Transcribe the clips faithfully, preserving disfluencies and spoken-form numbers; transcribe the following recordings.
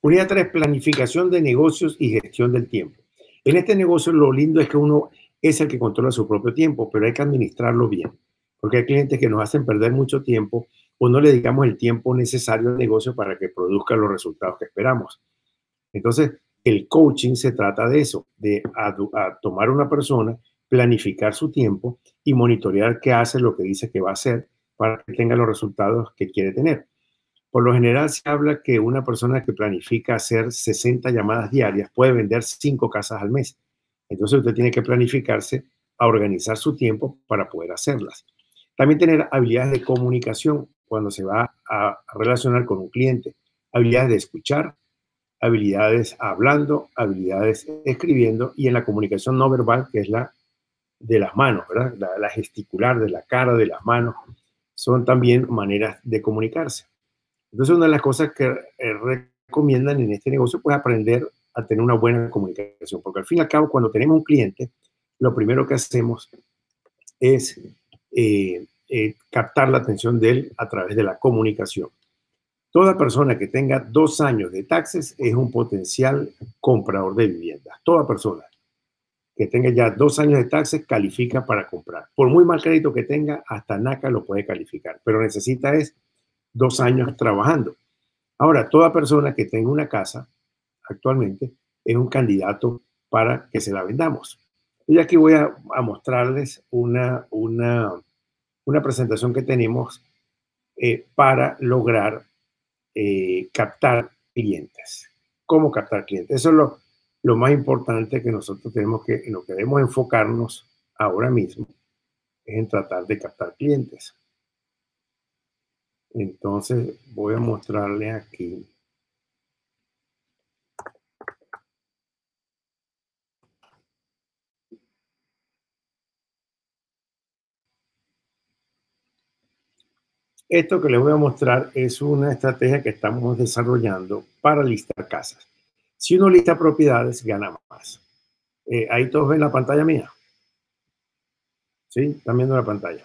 Unidad tres, planificación de negocios y gestión del tiempo. En este negocio lo lindo es que uno es el que controla su propio tiempo, pero hay que administrarlo bien, porque hay clientes que nos hacen perder mucho tiempo o no le dedicamos el tiempo necesario al negocio para que produzca los resultados que esperamos. Entonces, el coaching se trata de eso, de a, a tomar una persona, planificar su tiempo y monitorear qué hace, lo que dice que va a hacer para que tenga los resultados que quiere tener. Por lo general se habla que una persona que planifica hacer sesenta llamadas diarias puede vender cinco casas al mes. Entonces usted tiene que planificarse a organizar su tiempo para poder hacerlas. También tener habilidades de comunicación cuando se va a relacionar con un cliente. Habilidades de escuchar, habilidades hablando, habilidades escribiendo y en la comunicación no verbal, que es la de las manos, ¿verdad? La, la gesticular, de la cara, de las manos, son también maneras de comunicarse. Entonces, una de las cosas que eh, recomiendan en este negocio es aprender a tener una buena comunicación, porque al fin y al cabo, cuando tenemos un cliente, lo primero que hacemos es eh, eh, captar la atención de él a través de la comunicación. Toda persona que tenga dos años de taxes es un potencial comprador de viviendas. Toda persona que tenga ya dos años de taxes califica para comprar. Por muy mal crédito que tenga, hasta NACA lo puede calificar, pero necesita es dos años trabajando. Ahora, toda persona que tenga una casa actualmente es un candidato para que se la vendamos. Y aquí voy a, a mostrarles una, una, una presentación que tenemos eh, para lograr eh, captar clientes. ¿Cómo captar clientes? Eso es lo, lo más importante que nosotros tenemos que, en lo que debemos enfocarnos ahora mismo, es en tratar de captar clientes. Entonces voy a mostrarles aquí. Esto que les voy a mostrar es una estrategia que estamos desarrollando para listar casas. Si uno lista propiedades, gana más. Eh, ahí todos ven la pantalla mía. ¿Sí? Están viendo la pantalla.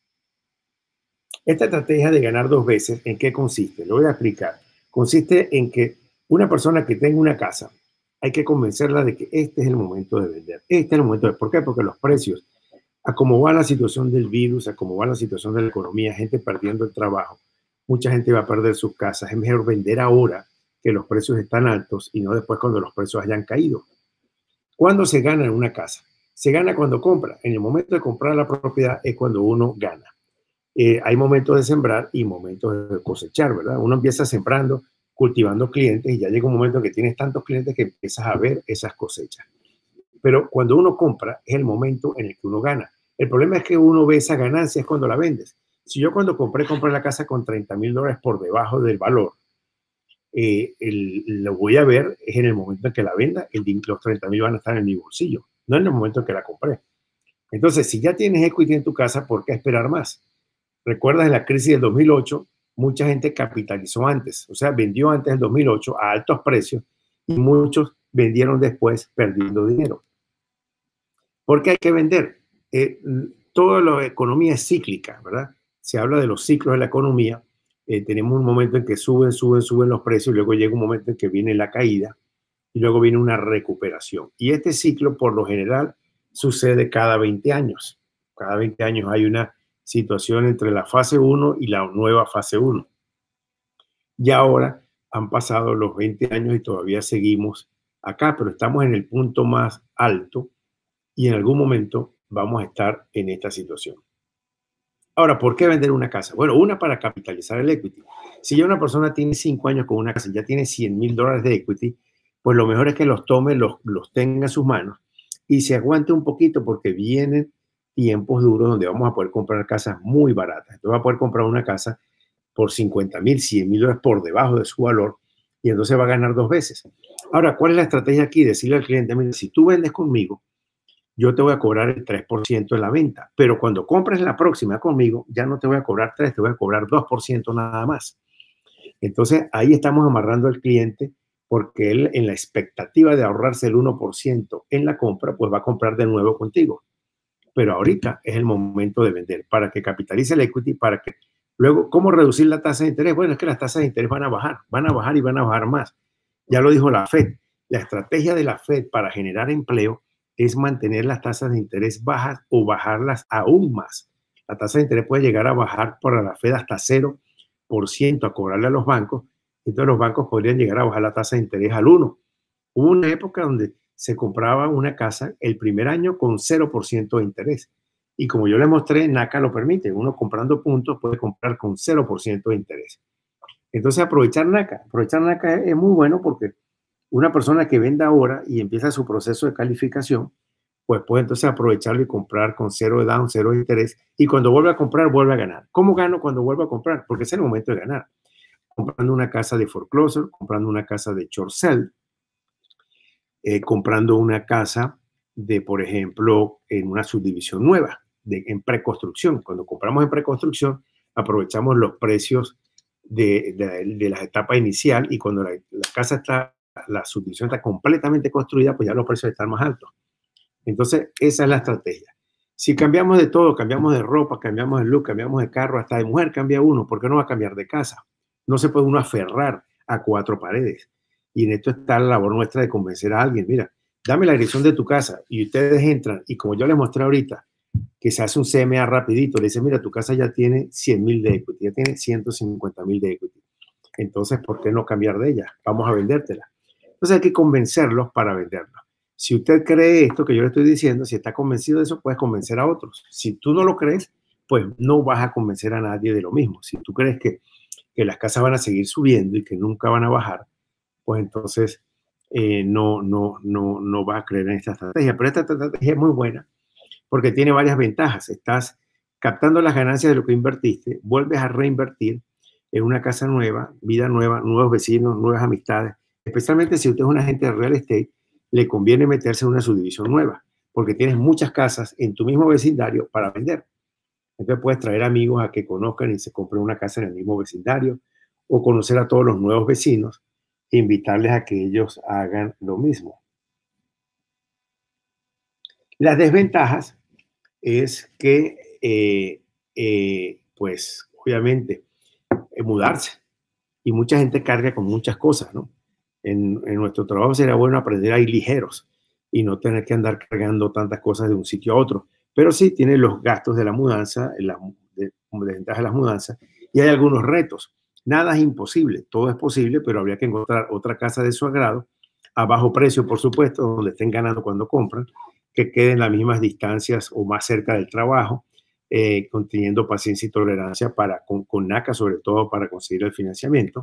Esta estrategia de ganar dos veces, ¿en qué consiste? Lo voy a explicar. Consiste en que una persona que tenga una casa, hay que convencerla de que este es el momento de vender. Este es el momento de... ¿Por qué? Porque los precios, a cómo va la situación del virus, a cómo va la situación de la economía, gente perdiendo el trabajo, mucha gente va a perder sus casas. Es mejor vender ahora que los precios están altos y no después cuando los precios hayan caído. ¿Cuándo se gana en una casa? Se gana cuando compra. En el momento de comprar la propiedad es cuando uno gana. Eh, hay momentos de sembrar y momentos de cosechar, ¿verdad? Uno empieza sembrando, cultivando clientes y ya llega un momento en que tienes tantos clientes que empiezas a ver esas cosechas. Pero cuando uno compra es el momento en el que uno gana. El problema es que uno ve esa ganancia es cuando la vendes. Si yo cuando compré, compré la casa con treinta mil dólares por debajo del valor, eh, el, lo voy a ver es en el momento en que la venda, el, los treinta mil van a estar en mi bolsillo, no en el momento en que la compré. Entonces, si ya tienes equity en tu casa, ¿por qué esperar más? Recuerdas en la crisis del dos mil ocho, mucha gente capitalizó antes, o sea, vendió antes del dos mil ocho a altos precios y muchos vendieron después perdiendo dinero. ¿Por qué hay que vender? Eh, toda la economía es cíclica, ¿verdad? Se habla de los ciclos de la economía. Eh, tenemos un momento en que suben, suben, suben los precios, y luego llega un momento en que viene la caída y luego viene una recuperación. Y este ciclo, por lo general, sucede cada veinte años. Cada veinte años hay una situación entre la fase uno y la nueva fase uno. Y ahora han pasado los veinte años y todavía seguimos acá, pero estamos en el punto más alto y en algún momento vamos a estar en esta situación. Ahora, ¿por qué vender una casa? Bueno, una para capitalizar el equity. Si ya una persona tiene cinco años con una casa y ya tiene cien mil dólares de equity, pues lo mejor es que los tome, los, los tenga en sus manos y se aguante un poquito porque vienen tiempos duros donde vamos a poder comprar casas muy baratas. Entonces va a poder comprar una casa por cincuenta mil, cien mil dólares por debajo de su valor y entonces va a ganar dos veces. Ahora, ¿cuál es la estrategia aquí? Decirle al cliente, mira, si tú vendes conmigo, yo te voy a cobrar el tres por ciento de la venta, pero cuando compres la próxima conmigo, ya no te voy a cobrar tres, te voy a cobrar dos por ciento nada más. Entonces, ahí estamos amarrando al cliente porque él, en la expectativa de ahorrarse el uno por ciento en la compra, pues va a comprar de nuevo contigo. Pero ahorita es el momento de vender para que capitalice el equity, para que luego, ¿cómo reducir la tasa de interés? Bueno, es que las tasas de interés van a bajar, van a bajar y van a bajar más. Ya lo dijo la Fed. La estrategia de la Fed para generar empleo es mantener las tasas de interés bajas o bajarlas aún más. La tasa de interés puede llegar a bajar para la Fed hasta cero por ciento a cobrarle a los bancos. Entonces los bancos podrían llegar a bajar la tasa de interés al uno por ciento. Hubo una época donde se compraba una casa el primer año con cero por ciento de interés. Y como yo les mostré, NACA lo permite. Uno comprando puntos puede comprar con cero por ciento de interés. Entonces aprovechar NACA. Aprovechar NACA es muy bueno porque una persona que venda ahora y empieza su proceso de calificación, pues puede entonces aprovecharlo y comprar con cero de down, cero de interés. Y cuando vuelve a comprar, vuelve a ganar. ¿Cómo gano cuando vuelvo a comprar? Porque es el momento de ganar. Comprando una casa de foreclosure, comprando una casa de short sale, eh, comprando una casa de, por ejemplo, en una subdivisión nueva, de, en preconstrucción. Cuando compramos en preconstrucción, aprovechamos los precios de, de, de la etapa inicial y cuando la, la casa está, la subdivisión está completamente construida, pues ya los precios están más altos. Entonces, esa es la estrategia. Si cambiamos de todo, cambiamos de ropa, cambiamos de look, cambiamos de carro, hasta de mujer cambia uno, ¿por qué no va a cambiar de casa? No se puede uno aferrar a cuatro paredes. Y en esto está la labor nuestra de convencer a alguien. Mira, dame la dirección de tu casa y ustedes entran y como yo les mostré ahorita, que se hace un C M A rapidito, le dice, mira, tu casa ya tiene cien mil de equity, ya tiene ciento cincuenta mil de equity. Entonces, ¿por qué no cambiar de ella? Vamos a vendértela. Entonces hay que convencerlos para venderla. Si usted cree esto que yo le estoy diciendo, si está convencido de eso, puedes convencer a otros. Si tú no lo crees, pues no vas a convencer a nadie de lo mismo. Si tú crees que, que las casas van a seguir subiendo y que nunca van a bajar, pues entonces eh, no, no, no, no vas a creer en esta estrategia. Pero esta estrategia es muy buena porque tiene varias ventajas. Estás captando las ganancias de lo que invertiste, vuelves a reinvertir en una casa nueva, vida nueva, nuevos vecinos, nuevas amistades. Especialmente si usted es un agente de real estate, le conviene meterse en una subdivisión nueva, porque tienes muchas casas en tu mismo vecindario para vender. Entonces puedes traer amigos a que conozcan y se compren una casa en el mismo vecindario, o conocer a todos los nuevos vecinos e invitarles a que ellos hagan lo mismo. Las desventajas es que, eh, eh, pues, obviamente, eh, mudarse. Y mucha gente carga con muchas cosas, ¿no? En, en nuestro trabajo sería bueno aprender a ir ligeros y no tener que andar cargando tantas cosas de un sitio a otro. Pero sí tiene los gastos de la mudanza, las de, desventajas de las mudanzas, y hay algunos retos. Nada es imposible, todo es posible, pero habría que encontrar otra casa de su agrado, a bajo precio, por supuesto, donde estén ganando cuando compran, que queden las mismas distancias o más cerca del trabajo, eh, conteniendo paciencia y tolerancia para, con, con NACA, sobre todo para conseguir el financiamiento.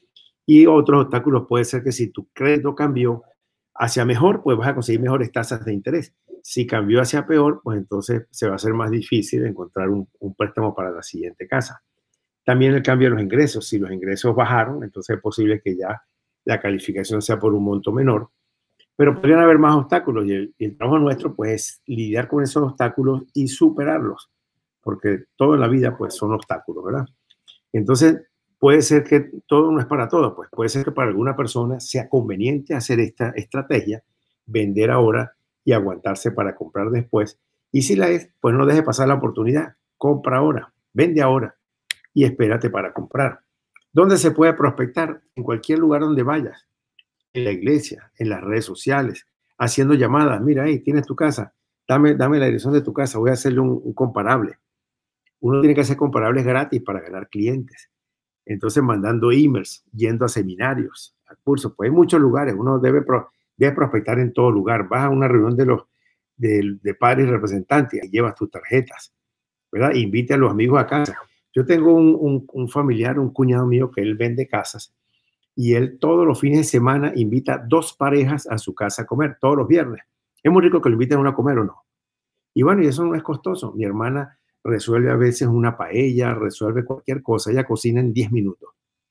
Y otros obstáculos puede ser que si tu crédito cambió hacia mejor, pues vas a conseguir mejores tasas de interés. Si cambió hacia peor, pues entonces se va a hacer más difícil encontrar un, un préstamo para la siguiente casa. También el cambio de los ingresos. Si los ingresos bajaron, entonces es posible que ya la calificación sea por un monto menor. Pero podrían haber más obstáculos y el, y el trabajo nuestro pues es lidiar con esos obstáculos y superarlos, porque todo en la vida pues son obstáculos, ¿verdad? Entonces puede ser que todo no es para todos, pues puede ser que para alguna persona sea conveniente hacer esta estrategia, vender ahora y aguantarse para comprar después. Y si la es, pues no deje pasar la oportunidad, compra ahora, vende ahora y espérate para comprar. ¿Dónde se puede prospectar? En cualquier lugar donde vayas. En la iglesia, en las redes sociales, haciendo llamadas. Mira, ahí tienes tu casa, dame, dame la dirección de tu casa, voy a hacerle un, un comparable. Uno tiene que hacer comparables gratis para ganar clientes. Entonces, mandando emails, yendo a seminarios, a cursos, pues hay muchos lugares. Uno debe, pro, debe prospectar en todo lugar. Vas a una reunión de los de, de padres y representantes y llevas tus tarjetas, ¿verdad? Invite a los amigos a casa. Yo tengo un, un, un familiar, un cuñado mío que él vende casas y él todos los fines de semana invita dos parejas a su casa a comer, todos los viernes. Es muy rico que lo inviten a uno a comer o no. Y bueno, y eso no es costoso. Mi hermana resuelve a veces una paella, resuelve cualquier cosa. Ella cocina en diez minutos.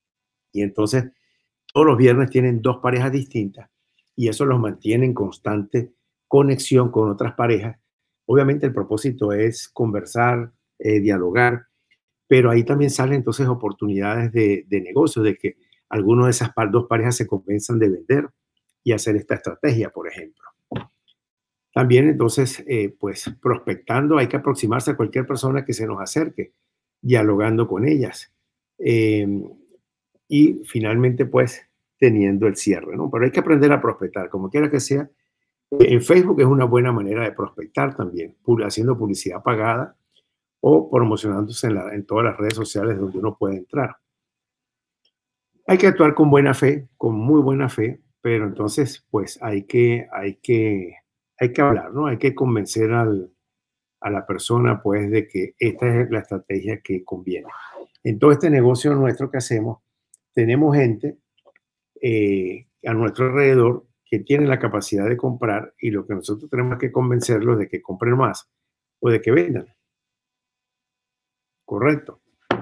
Y entonces todos los viernes tienen dos parejas distintas y eso los mantiene en constante conexión con otras parejas. Obviamente el propósito es conversar, eh, dialogar, pero ahí también salen entonces oportunidades de, de negocio, de que algunas de esas dos parejas se convenzan de vender y hacer esta estrategia, por ejemplo. También entonces, eh, pues prospectando, hay que aproximarse a cualquier persona que se nos acerque, dialogando con ellas. Eh, y finalmente, pues, teniendo el cierre, ¿no? Pero hay que aprender a prospectar, como quiera que sea. En Facebook es una buena manera de prospectar también, haciendo publicidad pagada o promocionándose en, la, en todas las redes sociales donde uno puede entrar. Hay que actuar con buena fe, con muy buena fe, pero entonces pues hay que, hay que, hay que hablar, ¿no? Hay que convencer al, a la persona pues de que esta es la estrategia que conviene. En todo este negocio nuestro que hacemos, tenemos gente eh, a nuestro alrededor que tiene la capacidad de comprar y lo que nosotros tenemos que convencerlos de que compren más o de que vendan. Correcto.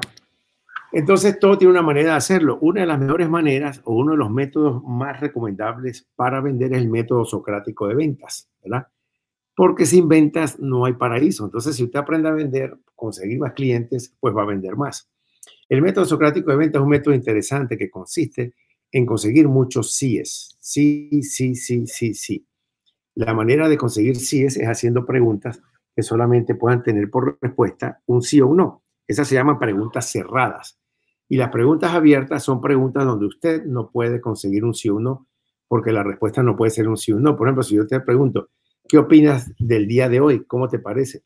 Entonces, todo tiene una manera de hacerlo. Una de las mejores maneras o uno de los métodos más recomendables para vender es el método socrático de ventas, ¿verdad? Porque sin ventas no hay paraíso. Entonces, si usted aprende a vender, conseguir más clientes, pues va a vender más. El método socrático de ventas es un método interesante que consiste en conseguir muchos síes. Sí, sí, sí, sí, sí. La manera de conseguir síes es haciendo preguntas que solamente puedan tener por respuesta un sí o un no. Esas se llaman preguntas cerradas. Y las preguntas abiertas son preguntas donde usted no puede conseguir un sí o un no, porque la respuesta no puede ser un sí o un no. Por ejemplo, si yo te pregunto, ¿qué opinas del día de hoy? ¿Cómo te parece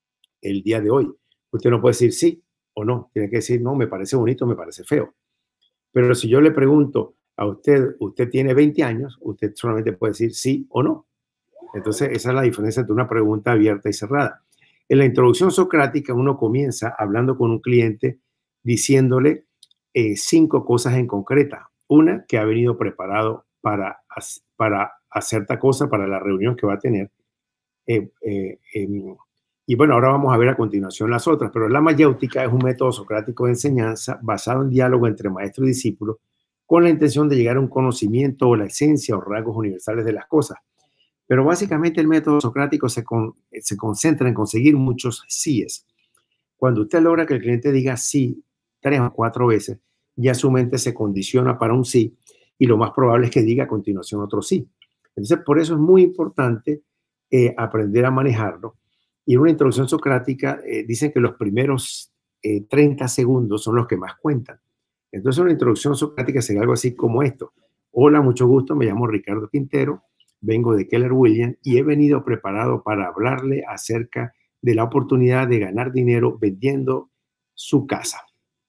el día de hoy? Usted no puede decir sí o no. Tiene que decir, no, me parece bonito, me parece feo. Pero si yo le pregunto a usted, usted tiene veinte años, usted solamente puede decir sí o no. Entonces, esa es la diferencia entre una pregunta abierta y cerrada. En la introducción socrática, uno comienza hablando con un cliente diciéndole eh, cinco cosas en concreta. Una, que ha venido preparado para, para hacer esta cosa, para la reunión que va a tener. Eh, eh, eh, y bueno, ahora vamos a ver a continuación las otras, pero la mayéutica es un método socrático de enseñanza basado en diálogo entre maestro y discípulo con la intención de llegar a un conocimiento o la esencia o rasgos universales de las cosas. Pero básicamente el método socrático se, con, se concentra en conseguir muchos síes. Cuando usted logra que el cliente diga sí tres o cuatro veces, ya su mente se condiciona para un sí y lo más probable es que diga a continuación otro sí. Entonces, por eso es muy importante eh, aprender a manejarlo. Y en una introducción socrática eh, dicen que los primeros eh, treinta segundos son los que más cuentan. Entonces, una introducción socrática sería algo así como esto. Hola, mucho gusto, me llamo Ricardo Quintero. Vengo de Keller Williams y he venido preparado para hablarle acerca de la oportunidad de ganar dinero vendiendo su casa.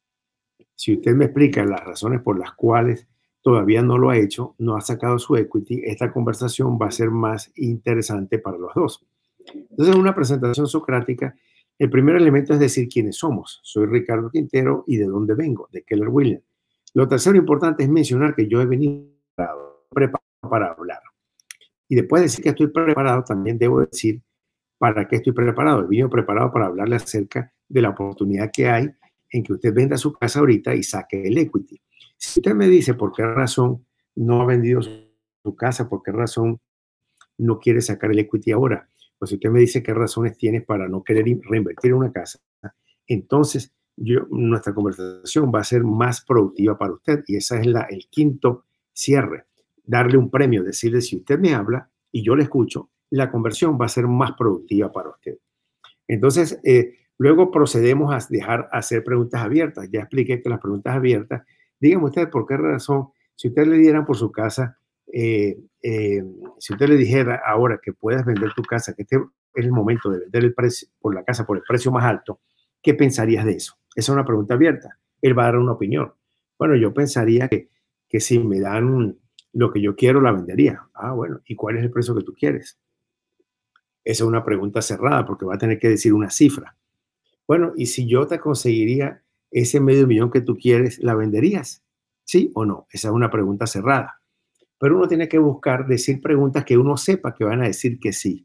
Si usted me explica las razones por las cuales todavía no lo ha hecho, no ha sacado su equity, esta conversación va a ser más interesante para los dos. Entonces, en una presentación socrática, el primer elemento es decir quiénes somos. Soy Ricardo Quintero y de dónde vengo, de Keller Williams. Lo tercero importante es mencionar que yo he venido preparado para hablar. Y después de decir que estoy preparado, también debo decir para qué estoy preparado. He venido preparado para hablarle acerca de la oportunidad que hay en que usted venda su casa ahorita y saque el equity. Si usted me dice por qué razón no ha vendido su casa, por qué razón no quiere sacar el equity ahora, pues si usted me dice qué razones tiene para no querer reinvertir en una casa, entonces yo, nuestra conversación va a ser más productiva para usted. Y ese es la, el quinto cierre. Darle un premio, decirle si usted me habla y yo le escucho, la conversión va a ser más productiva para usted. Entonces, eh, luego procedemos a dejar hacer preguntas abiertas. Ya expliqué que las preguntas abiertas, dígame usted por qué razón, si usted le dieran por su casa, eh, eh, si usted le dijera ahora que puedes vender tu casa, que este es el momento de vender el precio por la casa por el precio más alto, ¿qué pensarías de eso? Esa es una pregunta abierta. Él va a dar una opinión. Bueno, yo pensaría que, que si me dan lo que yo quiero, la vendería. Ah, bueno, ¿y cuál es el precio que tú quieres? Esa es una pregunta cerrada porque va a tener que decir una cifra. Bueno, ¿y si yo te conseguiría ese medio millón que tú quieres, la venderías? ¿Sí o no? Esa es una pregunta cerrada. Pero uno tiene que buscar decir preguntas que uno sepa que van a decir que sí.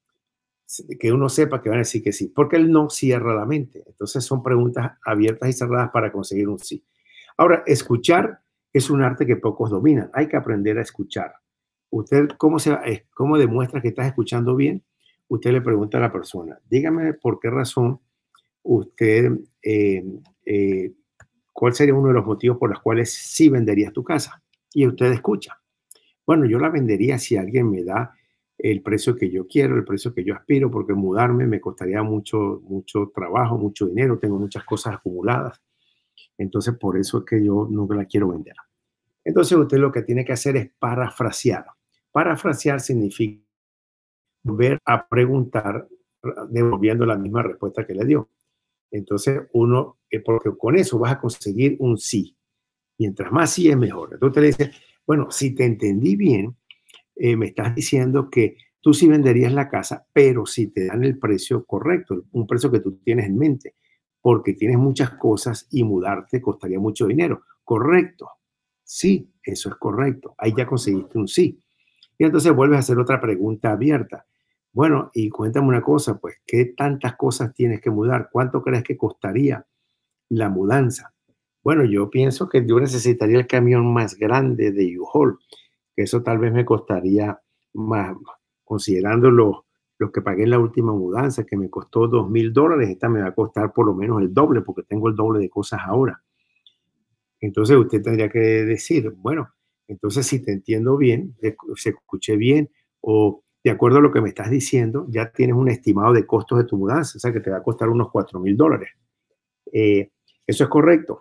Que uno sepa que van a decir que sí. Porque el no cierra la mente. Entonces son preguntas abiertas y cerradas para conseguir un sí. Ahora, escuchar es un arte que pocos dominan. Hay que aprender a escuchar. Usted, ¿cómo, se, cómo demuestra que estás escuchando bien? Usted le pregunta a la persona, dígame por qué razón usted, eh, eh, cuál sería uno de los motivos por los cuales sí venderías tu casa. Y usted escucha. Bueno, yo la vendería si alguien me da el precio que yo quiero, el precio que yo aspiro, porque mudarme me costaría mucho, mucho trabajo, mucho dinero, tengo muchas cosas acumuladas. Entonces, por eso es que yo no la quiero vender. Entonces usted lo que tiene que hacer es parafrasear. Parafrasear significa volver a preguntar devolviendo la misma respuesta que le dio. Entonces uno, eh, porque con eso vas a conseguir un sí. Mientras más sí es mejor. Entonces le dice, bueno, si te entendí bien, eh, me estás diciendo que tú sí venderías la casa, pero si te dan el precio correcto, un precio que tú tienes en mente, porque tienes muchas cosas y mudarte costaría mucho dinero. Correcto. Sí, eso es correcto. Ahí ya conseguiste un sí. Y entonces vuelves a hacer otra pregunta abierta. Bueno, y cuéntame una cosa, pues, ¿qué tantas cosas tienes que mudar? ¿Cuánto crees que costaría la mudanza? Bueno, yo pienso que yo necesitaría el camión más grande de U-Haul, que eso tal vez me costaría más, considerando lo, lo que pagué en la última mudanza, que me costó dos mil dólares, esta me va a costar por lo menos el doble, porque tengo el doble de cosas ahora. Entonces usted tendría que decir, bueno, entonces si te entiendo bien, se escuché bien, o de acuerdo a lo que me estás diciendo, ya tienes un estimado de costos de tu mudanza, o sea que te va a costar unos cuatro mil dólares. Eh, ¿Eso es correcto?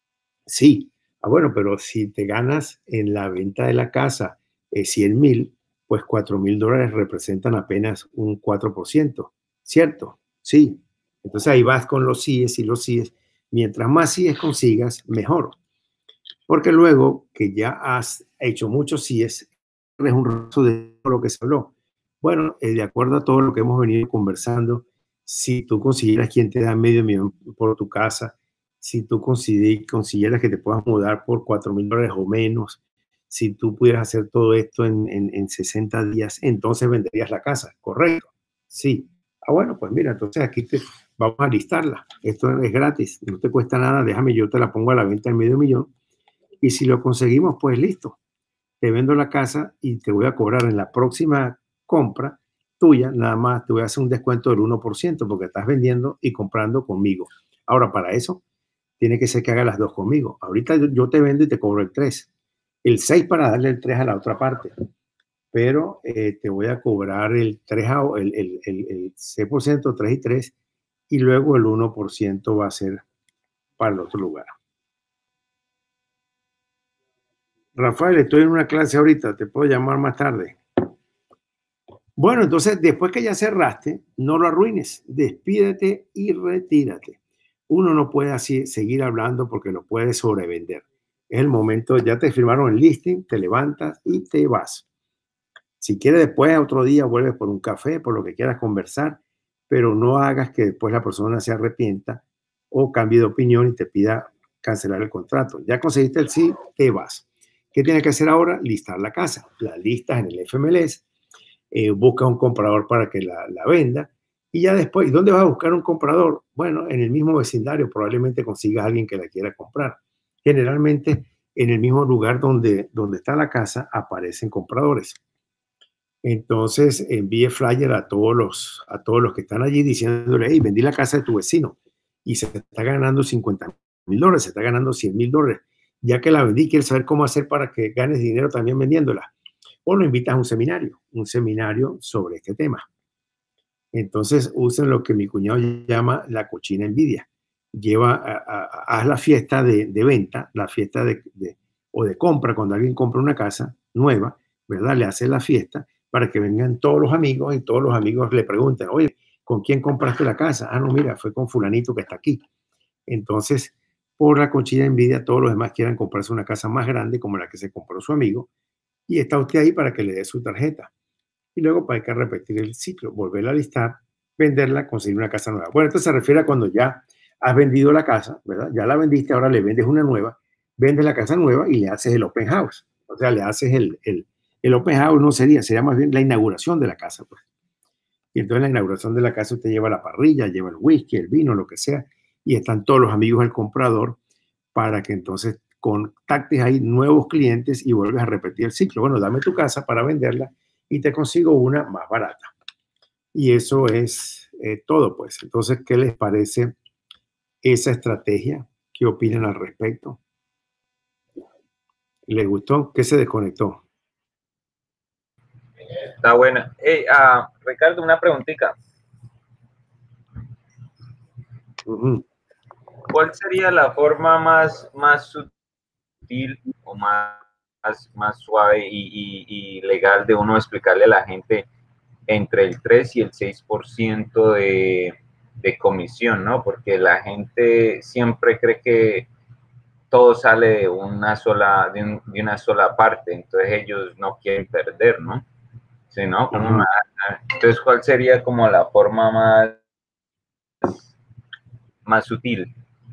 Sí. Ah, bueno, pero si te ganas en la venta de la casa eh, cien mil, pues cuatro mil dólares representan apenas un cuatro por ciento, ¿cierto? Sí. Entonces ahí vas con los síes y los síes. Mientras más síes consigas, mejor. Porque luego que ya has hecho muchos síes, es un resto de todo lo que se habló. Bueno, eh, de acuerdo a todo lo que hemos venido conversando, si tú consiguieras quien te da medio millón por tu casa, si tú consider- consiguieras que te puedas mudar por cuatro mil dólares o menos, si tú pudieras hacer todo esto en, en, en sesenta días, entonces venderías la casa, ¿correcto? Sí. Ah, bueno, pues mira, entonces aquí te, vamos a listarla. Esto es gratis, no te cuesta nada, déjame, yo te la pongo a la venta en medio millón y si lo conseguimos, pues listo. Te vendo la casa y te voy a cobrar en la próxima compra tuya, nada más te voy a hacer un descuento del uno por ciento porque estás vendiendo y comprando conmigo. Ahora, para eso, tiene que ser que haga las dos conmigo. Ahorita yo, yo te vendo y te cobro el tres. El seis para darle el tres a la otra parte. Pero eh, te voy a cobrar el tres, a- el, el, el, el seis por ciento, tres y tres, y luego el uno por ciento va a ser para el otro lugar. Rafael, estoy en una clase ahorita, te puedo llamar más tarde. Bueno, entonces después que ya cerraste, no lo arruines, despídete y retírate. Uno no puede así seguir hablando porque lo puede sobrevender. Es el momento, ya te firmaron el listing, te levantas y te vas. Si quieres después, otro día, vuelves por un café, por lo que quieras conversar, pero no hagas que después la persona se arrepienta o cambie de opinión y te pida cancelar el contrato. Ya conseguiste el sí, te vas. ¿Qué tienes que hacer ahora? Listar la casa. La listas en el F M L S, eh, busca un comprador para que la, la venda y ya después, ¿y dónde vas a buscar un comprador? Bueno, en el mismo vecindario probablemente consigas a alguien que la quiera comprar. Generalmente en el mismo lugar donde, donde está la casa aparecen compradores. Entonces envíe flyer a todos los, a todos los que están allí diciéndole, hey, vendí la casa de tu vecino y se está ganando cincuenta mil dólares, se está ganando cien mil dólares. Ya que la vendí, quieres saber cómo hacer para que ganes dinero también vendiéndola. O lo invitas a un seminario, un seminario sobre este tema. Entonces usen lo que mi cuñado llama la cochina envidia. Lleva, a, a, a, haz la fiesta de, de venta, la fiesta de, de, o de compra, cuando alguien compra una casa nueva, ¿verdad? Le hace la fiesta para que vengan todos los amigos y todos los amigos le pregunten, oye, ¿con quién compraste la casa? Ah, no, mira, fue con fulanito que está aquí. Entonces, por la cochina envidia, todos los demás quieran comprarse una casa más grande como la que se compró su amigo y está usted ahí para que le dé su tarjeta. Y luego pues, hay que repetir el ciclo, volverla a listar, venderla, conseguir una casa nueva. Bueno, esto se refiere a cuando ya has vendido la casa, ¿verdad? Ya la vendiste, ahora le vendes una nueva, vendes la casa nueva y le haces el open house. O sea, le haces el, el, el open house, no sería, sería más bien la inauguración de la casa, pues. Y entonces en la inauguración de la casa usted lleva la parrilla, lleva el whisky, el vino, lo que sea, y están todos los amigos del comprador para que entonces contactes ahí nuevos clientes y vuelves a repetir el ciclo. Bueno, dame tu casa para venderla y te consigo una más barata. Y eso es eh, todo, pues. Entonces, ¿qué les parece esa estrategia? ¿Qué opinan al respecto? ¿Les gustó? ¿Qué se desconectó? Está buena. Hey, uh, Ricardo, una preguntita. Uh-huh. ¿Cuál sería la forma más, más sutil o más más, más suave y, y, y legal de uno explicarle a la gente entre el tres y el seis por ciento de, de comisión, ¿no? Porque la gente siempre cree que todo sale de una sola, de, un, de una sola parte, entonces ellos no quieren perder, ¿no? Sí, ¿no? ¿Cómo me... Entonces, ¿cuál sería como la forma más, más sutil?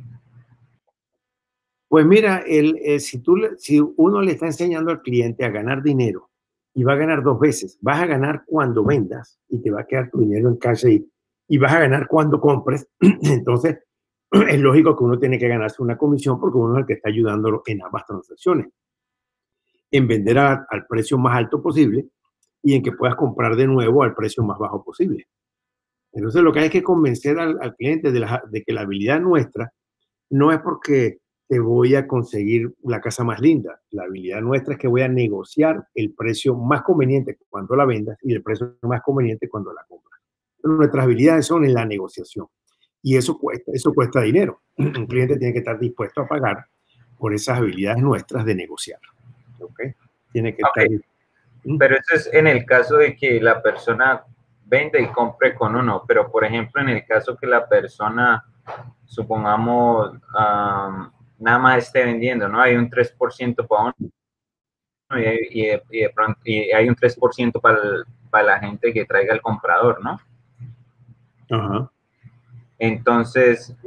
Pues mira, el, el, si, tú, si uno le está enseñando al cliente a ganar dinero y va a ganar dos veces, vas a ganar cuando vendas y te va a quedar tu dinero en cash y, y vas a ganar cuando compres, entonces es lógico que uno tiene que ganarse una comisión porque uno es el que está ayudándolo en ambas transacciones, en vender a, al precio más alto posible y en que puedas comprar de nuevo al precio más bajo posible. Entonces lo que hay que convencer al, al cliente de, la, de que la habilidad nuestra no es porque te voy a conseguir la casa más linda. La habilidad nuestra es que voy a negociar el precio más conveniente cuando la vendas y el precio más conveniente cuando la compras. Nuestras habilidades son en la negociación y eso cuesta, eso cuesta dinero. Un cliente tiene que estar dispuesto a pagar por esas habilidades nuestras de negociar. ¿Okay? Tiene que estar. Okay. Pero eso es en el caso de que la persona vende y compre con uno, pero por ejemplo en el caso que la persona, supongamos, um, nada más esté vendiendo, ¿no? Hay un tres por ciento para uno y, y, y, de pronto, y hay un tres por ciento para, el, para la gente que traiga el comprador, ¿no? Ajá. Entonces,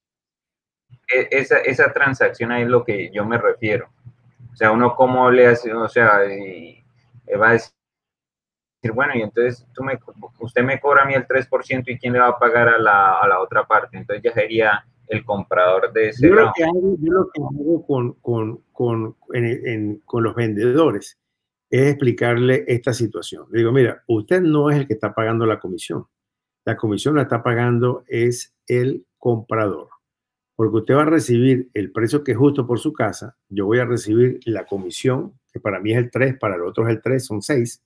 esa, esa transacción ahí es lo que yo me refiero. O sea, uno cómo le hace, o sea, y, y va a decir, bueno, y entonces tú me, usted me cobra a mí el tres por ciento y quién le va a pagar a la, a la otra parte. Entonces ya sería el comprador de ese Yo lo lado. que hago, yo lo que hago con, con, con, en, en, con los vendedores es explicarle esta situación. Le digo, mira, usted no es el que está pagando la comisión. La comisión la está pagando es el comprador. Porque usted va a recibir el precio que es justo por su casa. Yo voy a recibir la comisión, que para mí es el tres, para el otro es el tres, son seis.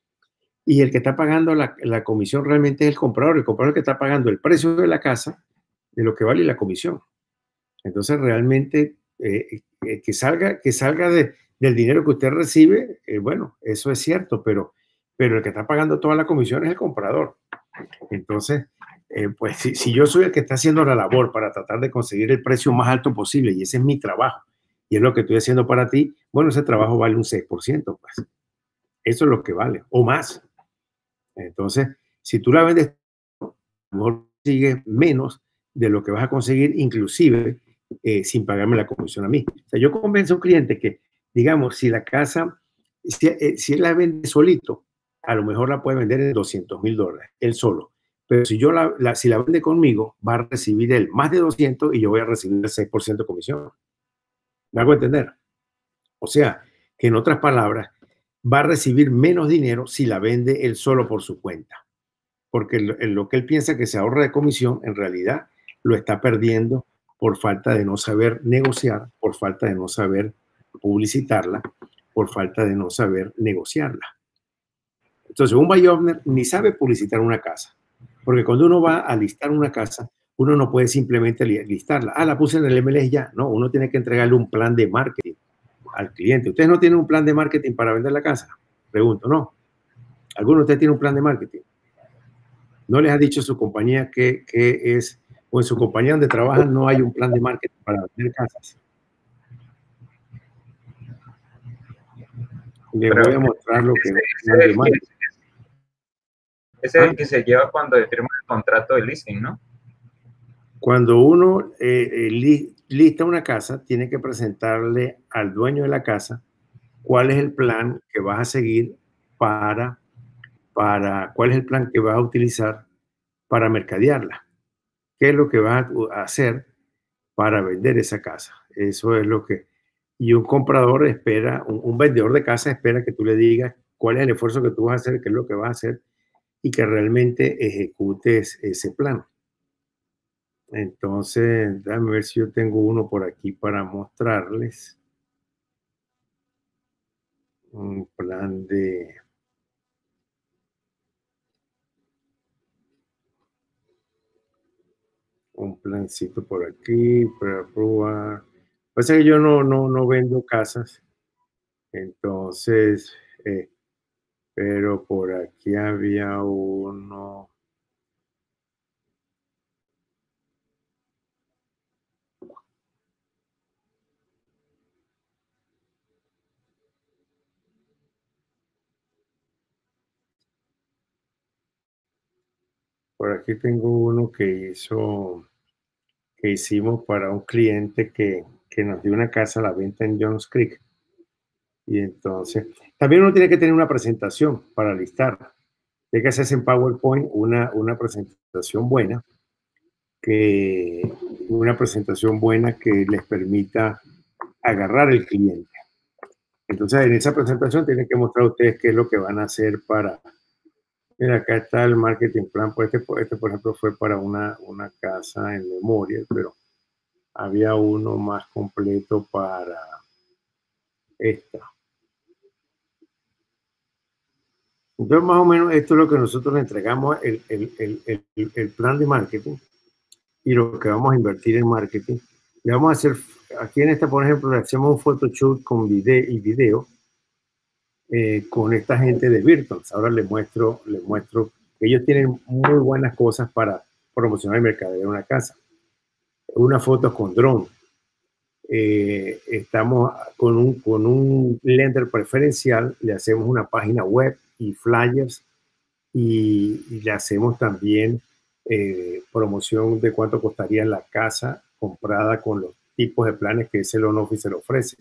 Y el que está pagando la, la comisión realmente es el comprador. El comprador que está pagando el precio de la casa, de lo que vale la comisión. Entonces, realmente, eh, eh, que salga, que salga de, del dinero que usted recibe, eh, bueno, eso es cierto, pero, pero el que está pagando toda la comisión es el comprador. Entonces, eh, pues si, si, yo soy el que está haciendo la labor para tratar de conseguir el precio más alto posible, y ese es mi trabajo, y es lo que estoy haciendo para ti, bueno, ese trabajo vale un seis por ciento, pues. Eso es lo que vale, o más. Entonces, si tú la vendes, a lo mejor consigues menos de lo que vas a conseguir, inclusive eh, sin pagarme la comisión a mí. O sea, yo convenzo a un cliente que, digamos, si la casa, si, eh, si él la vende solito, a lo mejor la puede vender en doscientos mil dólares, él solo. Pero si yo la, la, si la vende conmigo, va a recibir él más de doscientos y yo voy a recibir el seis por ciento de comisión. ¿Me hago entender? O sea, que en otras palabras, va a recibir menos dinero si la vende él solo por su cuenta. Porque lo, lo que él piensa que se ahorra de comisión, en realidad lo está perdiendo por falta de no saber negociar, por falta de no saber publicitarla, por falta de no saber negociarla. Entonces, un buyer owner ni sabe publicitar una casa, porque cuando uno va a listar una casa, uno no puede simplemente listarla. Ah, la puse en el M L S ya. No, uno tiene que entregarle un plan de marketing al cliente. ¿Ustedes no tienen un plan de marketing para vender la casa? Pregunto, ¿no? ¿Alguno de ustedes tiene un plan de marketing? ¿No les ha dicho su compañía que, que es, o en su compañía donde trabajan no hay un plan de marketing para vender casas? Les Pero voy a mostrar lo que es ese, un plan ese, de es el que, marketing. ese es ¿Ah? el que se lleva cuando firma el contrato de listing, ¿no? Cuando uno eh, eh, li, lista una casa, tiene que presentarle al dueño de la casa cuál es el plan que vas a seguir para, para, cuál es el plan que vas a utilizar para mercadearla. ¿Qué es lo que vas a hacer para vender esa casa? Eso es lo que... Y un comprador espera, un, un vendedor de casa espera que tú le digas cuál es el esfuerzo que tú vas a hacer, qué es lo que vas a hacer y que realmente ejecutes ese plan. Entonces, déjame ver si yo tengo uno por aquí para mostrarles. Un plan de... Un plancito por aquí para probar. Pasa que yo no, no, no vendo casas. Entonces, eh, pero por aquí había uno. Por aquí tengo uno que hizo, que hicimos para un cliente que, que nos dio una casa a la venta en Jones Creek. Y entonces, también uno tiene que tener una presentación para listar. Tiene que hacerse en PowerPoint una, una presentación buena, que, una presentación buena que les permita agarrar el cliente. Entonces, en esa presentación tienen que mostrar a ustedes qué es lo que van a hacer para. Mira, acá está el marketing plan. Pues este, este, por ejemplo, fue para una, una casa en Memorial, pero había uno más completo para esta. Entonces, más o menos, esto es lo que nosotros le entregamos, el, el, el, el, el plan de marketing y lo que vamos a invertir en marketing. Le vamos a hacer, aquí en esta, por ejemplo, le hacemos un photoshoot con video y video eh, con esta gente de Virtuals. Ahora les muestro, les muestro que ellos tienen muy buenas cosas para promocionar el mercadeo de una casa. Una foto con drone. Eh, estamos con un, con un lender preferencial, le hacemos una página web y flyers y, y le hacemos también eh, promoción de cuánto costaría la casa comprada con los tipos de planes que ese loan officer ofrece.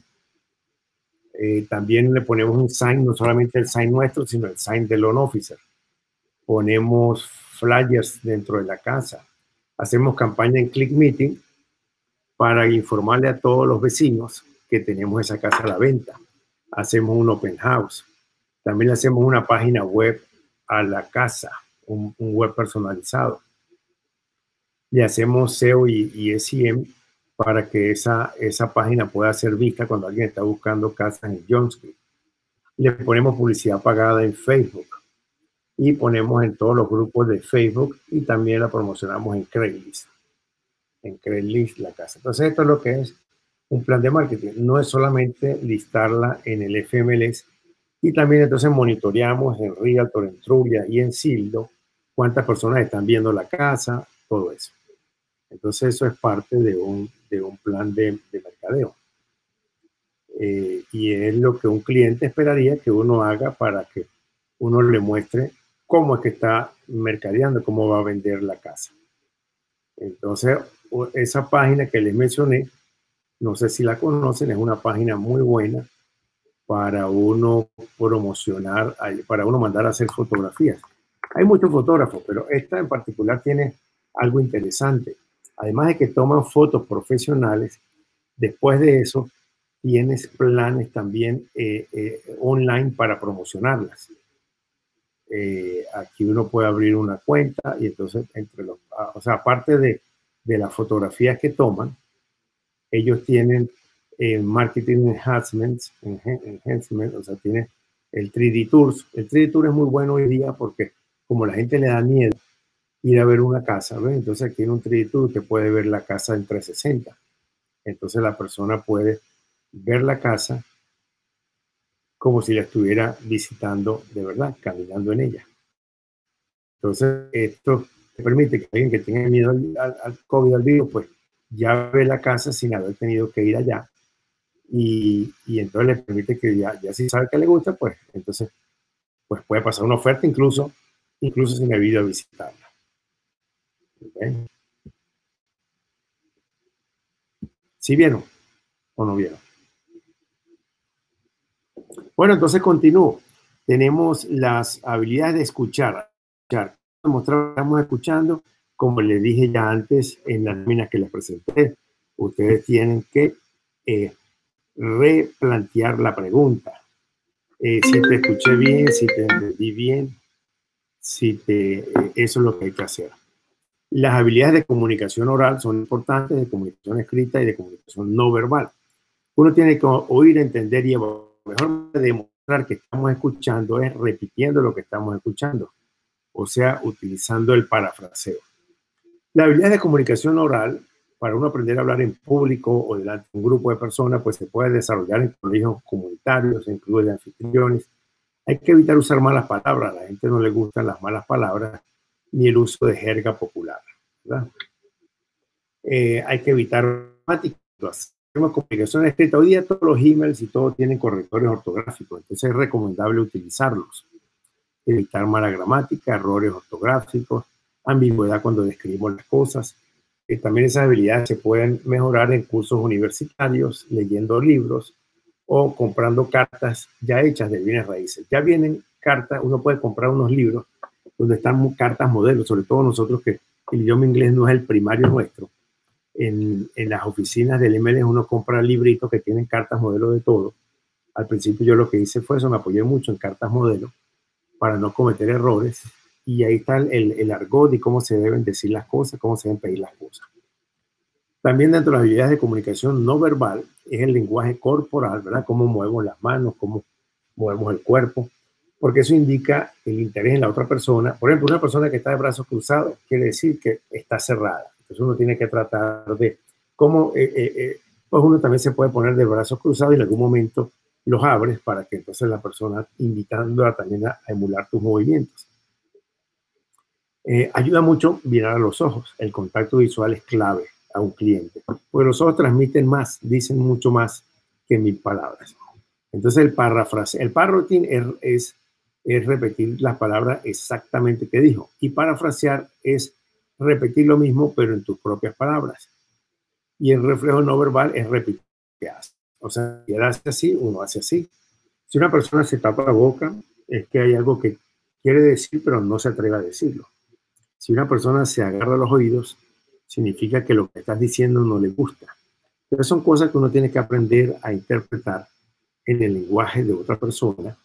Eh, también le ponemos un sign, no solamente el sign nuestro, sino el sign del loan officer. Ponemos flyers dentro de la casa. Hacemos campaña en Click Meeting para informarle a todos los vecinos que tenemos esa casa a la venta. Hacemos un open house. También le hacemos una página web a la casa, un, un web personalizado. Le hacemos S E O y, y S E M para que esa, esa página pueda ser vista cuando alguien está buscando casas en Jones Creek. Le ponemos publicidad pagada en Facebook y ponemos en todos los grupos de Facebook y también la promocionamos en Craigslist. En Craigslist la casa. Entonces esto es lo que es un plan de marketing. No es solamente listarla en el F M L S y también entonces monitoreamos en Realtor, en Trulia y en Zillow cuántas personas están viendo la casa, todo eso. Entonces eso es parte de un, de un plan de, de mercadeo. Eh, y es lo que un cliente esperaría que uno haga para que uno le muestre cómo es que está mercadeando, cómo va a vender la casa. Entonces, esa página que les mencioné, no sé si la conocen, es una página muy buena para uno promocionar, para uno mandar a hacer fotografías. Hay muchos fotógrafos, pero esta en particular tiene algo interesante. Además de que toman fotos profesionales, después de eso tienes planes también eh, eh, online para promocionarlas. Eh, aquí uno puede abrir una cuenta y entonces entre los, o sea, aparte de, de las fotografías que toman, ellos tienen eh, marketing enhancements, enhancement, o sea, tiene el tres D Tours. El tres D Tour es muy bueno hoy día porque como la gente le da miedo ir a ver una casa, ¿ves? Entonces aquí en un tres D Tour usted puede ver la casa en trescientos sesenta. Entonces la persona puede ver la casa como si la estuviera visitando de verdad, caminando en ella. Entonces, esto permite que alguien que tenga miedo al, al, al COVID, al virus, pues ya ve la casa sin haber tenido que ir allá. Y, y entonces le permite que ya, ya si sabe que le gusta, pues entonces pues puede pasar una oferta incluso, incluso sin haber ido a visitarla. ¿Okay? ¿Sí vieron o no vieron? Bueno, entonces continúo. Tenemos las habilidades de escuchar. escuchar. Mostrar, estamos escuchando, como les dije ya antes en las láminas que les presenté, ustedes tienen que eh, replantear la pregunta. Eh, si te escuché bien, si te entendí bien, si te, eh, eso es lo que hay que hacer. Las habilidades de comunicación oral son importantes, de comunicación escrita y de comunicación no verbal. Uno tiene que oír, entender y evaluar. La mejor manera de demostrar que estamos escuchando es repitiendo lo que estamos escuchando, o sea, utilizando el parafraseo. La habilidad de comunicación oral, para uno aprender a hablar en público o delante de un grupo de personas, pues se puede desarrollar en colegios comunitarios, en clubes de anfitriones. Hay que evitar usar malas palabras. A la gente no le gustan las malas palabras ni el uso de jerga popular, ¿verdad? Eh, hay que evitar gramáticas. Tenemos comunicación escrita. Hoy día todos los emails y todo tienen correctores ortográficos, entonces es recomendable utilizarlos. Evitar mala gramática, errores ortográficos, ambigüedad cuando describimos las cosas. Eh, también esas habilidades se pueden mejorar en cursos universitarios, leyendo libros o comprando cartas ya hechas de bienes raíces. Ya vienen cartas, uno puede comprar unos libros donde están cartas modelos, sobre todo nosotros que el idioma inglés no es el primario nuestro. En, en las oficinas del M L S uno compra libritos que tienen cartas modelo de todo. Al principio yo lo que hice fue eso, me apoyé mucho en cartas modelo para no cometer errores, y ahí está el, el argot y cómo se deben decir las cosas, cómo se deben pedir las cosas. También dentro de las habilidades de comunicación no verbal es el lenguaje corporal, ¿verdad? Cómo movemos las manos, cómo movemos el cuerpo, porque eso indica el interés en la otra persona. Por ejemplo, una persona que está de brazos cruzados quiere decir que está cerrada. Entonces uno tiene que tratar de cómo, eh, eh, eh, pues uno también se puede poner de brazos cruzados y en algún momento los abres para que entonces la persona, invitándola también a, a emular tus movimientos. Eh, ayuda mucho mirar a los ojos. El contacto visual es clave a un cliente, porque los ojos transmiten más, dicen mucho más que mil palabras. Entonces el parafrase, el parroting es, es, es repetir las palabras exactamente que dijo, y parafrasear es repetir lo mismo pero en tus propias palabras. Y el reflejo no verbal es repetir lo que hace. O sea, si él hace así, uno hace así. Si una persona se tapa la boca, es que hay algo que quiere decir pero no se atreve a decirlo. Si una persona se agarra los oídos, significa que lo que estás diciendo no le gusta. Pero son cosas que uno tiene que aprender a interpretar en el lenguaje de otra persona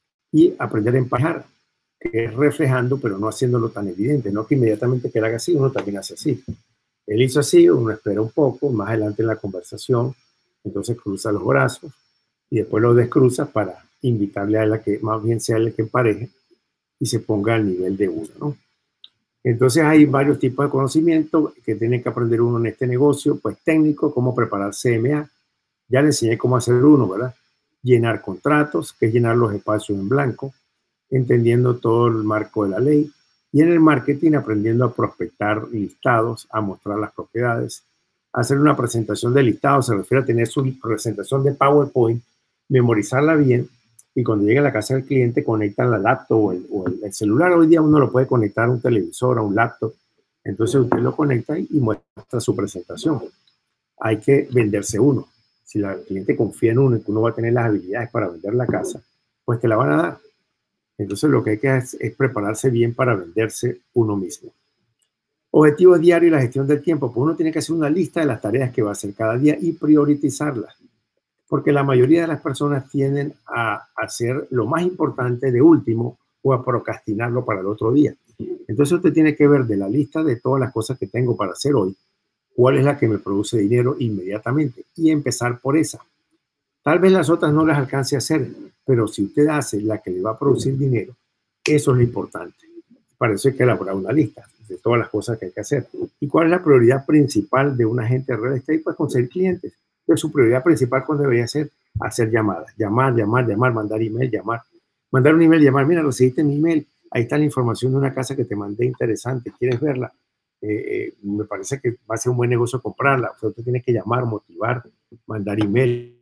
y aprender a empajar, que es reflejando, pero no haciéndolo tan evidente. No que inmediatamente que él haga así, uno también hace así. Él hizo así, uno espera un poco, más adelante en la conversación, entonces cruza los brazos y después los descruza para invitarle a él a que más bien sea él el que empareje y se ponga al nivel de uno, ¿no? Entonces hay varios tipos de conocimiento que tiene que aprender uno en este negocio, pues técnico, cómo preparar C M A. Ya le enseñé cómo hacer uno, ¿verdad? Llenar contratos, que es llenar los espacios en blanco, entendiendo todo el marco de la ley. Y en el marketing aprendiendo a prospectar listados, a mostrar las propiedades, a hacer una presentación de listados, se refiere a tener su presentación de PowerPoint, memorizarla bien, y cuando llegue a la casa del cliente conectan la laptop o el, o el celular. Hoy día uno lo puede conectar a un televisor, a un laptop. Entonces usted lo conecta y muestra su presentación. Hay que venderse uno. Si el cliente confía en uno y que uno va a tener las habilidades para vender la casa, pues te la van a dar. Entonces lo que hay que hacer es prepararse bien para venderse uno mismo. Objetivos diarios y la gestión del tiempo. Pues uno tiene que hacer una lista de las tareas que va a hacer cada día y priorizarlas. Porque la mayoría de las personas tienden a hacer lo más importante de último o a procrastinarlo para el otro día. Entonces usted tiene que ver de la lista de todas las cosas que tengo para hacer hoy, cuál es la que me produce dinero inmediatamente y empezar por esa. Tal vez las otras no las alcance a hacer, pero si usted hace la que le va a producir dinero, eso es lo importante. Para eso hay que elaborar una lista de todas las cosas que hay que hacer. ¿Y cuál es la prioridad principal de un agente de real estate? Pues conseguir clientes. Pero su prioridad principal, ¿cuál debería ser? Hacer llamadas. Llamar, llamar, llamar, mandar email, llamar. Mandar un email, llamar. Mira, recibiste mi email. Ahí está la información de una casa que te mandé interesante. ¿Quieres verla? Eh, eh, me parece que va a ser un buen negocio comprarla. O sea, usted tiene que llamar, motivar, mandar email.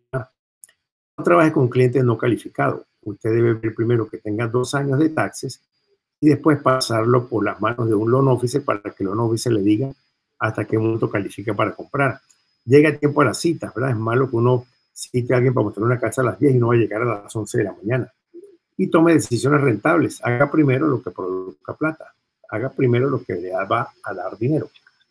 No trabaje con clientes no calificados. Usted debe ver primero que tenga dos años de taxes y después pasarlo por las manos de un loan officer para que el loan officer le diga hasta qué monto califica para comprar. Llega el tiempo a las citas, ¿verdad? Es malo que uno cite a alguien para mostrar una casa a las diez y no va a llegar a las once de la mañana. Y tome decisiones rentables. Haga primero lo que produzca plata. Haga primero lo que le va a dar dinero.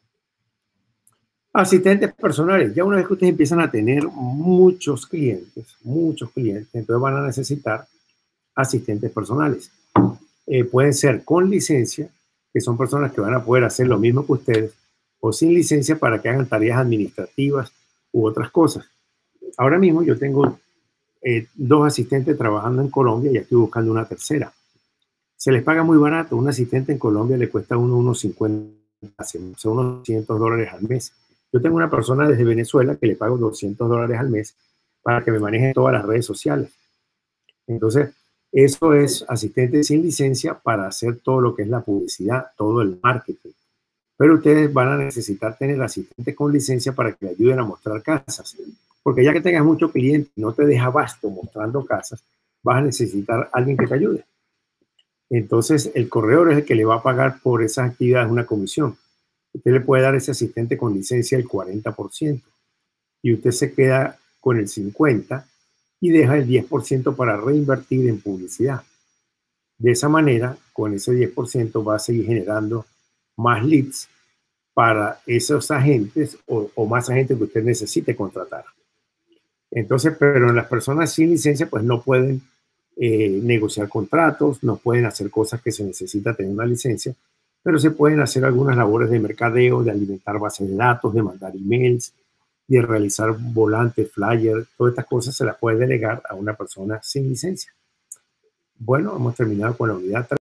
Asistentes personales. Ya una vez que ustedes empiezan a tener muchos clientes, muchos clientes, entonces van a necesitar asistentes personales. Eh, pueden ser con licencia, que son personas que van a poder hacer lo mismo que ustedes, o sin licencia para que hagan tareas administrativas u otras cosas. Ahora mismo yo tengo eh, dos asistentes trabajando en Colombia y estoy buscando una tercera. Se les paga muy barato. Un asistente en Colombia le cuesta a uno unos cincuenta, o sea, unos cientos dólares al mes. Yo tengo una persona desde Venezuela que le pago doscientos dólares al mes para que me maneje todas las redes sociales. Entonces, eso es asistente sin licencia para hacer todo lo que es la publicidad, todo el marketing. Pero ustedes van a necesitar tener asistentes con licencia para que le ayuden a mostrar casas. Porque ya que tengas mucho cliente y no te deja abasto mostrando casas, vas a necesitar a alguien que te ayude. Entonces, el corredor es el que le va a pagar por esas actividades una comisión. Usted le puede dar a ese asistente con licencia el cuarenta por ciento y usted se queda con el cincuenta por ciento y deja el diez por ciento para reinvertir en publicidad. De esa manera, con ese diez por ciento va a seguir generando más leads para esos agentes o, o más agentes que usted necesite contratar. Entonces, pero las personas sin licencia pues no pueden eh, negociar contratos, no pueden hacer cosas que se necesita tener una licencia, pero se pueden hacer algunas labores de mercadeo, de alimentar bases de datos, de mandar emails, de realizar volantes, flyers, todas estas cosas se las puede delegar a una persona sin licencia. Bueno, hemos terminado con la unidad tres.